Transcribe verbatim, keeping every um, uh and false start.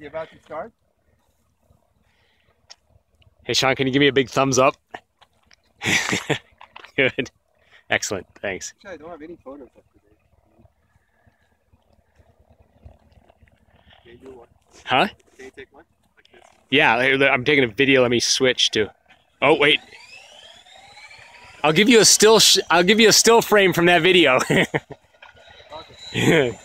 you about to start? Hey, Sean, can you give me a big thumbs up? Good. Excellent. Thanks. Actually, I don't have any photos of today. Can you do one? Huh? Can you take one? Like this? Yeah, I'm taking a video. Let me switch to. Oh, wait. I'll give you a still. Sh I'll give you a still frame from that video. Okay.